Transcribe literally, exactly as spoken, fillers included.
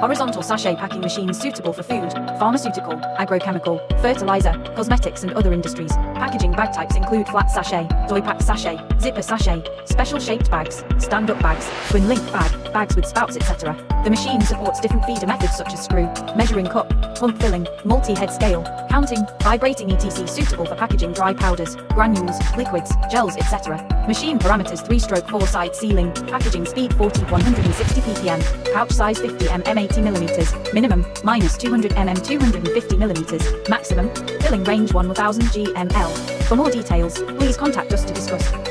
Horizontal sachet packing machines suitable for food, pharmaceutical, agrochemical, fertilizer, cosmetics and other industries. Packaging bag types include flat sachet, doypack sachet, zipper sachet, special shaped bags, stand-up bags, twin link bag, bags with spouts, et cetera. The machine supports different feeder methods such as screw, measuring cup, pump filling, multi-head scale, counting, vibrating et cetera suitable for packaging dry powders, granules, liquids, gels, et cetera. Machine parameters three-stroke four-side sealing, packaging speed forty to one hundred sixty p p m, pouch size fifty millimeters eighty millimeters, minimum, minus two hundred millimeters two hundred fifty millimeters, maximum, filling range one thousand grams. For more details, please contact us to discuss.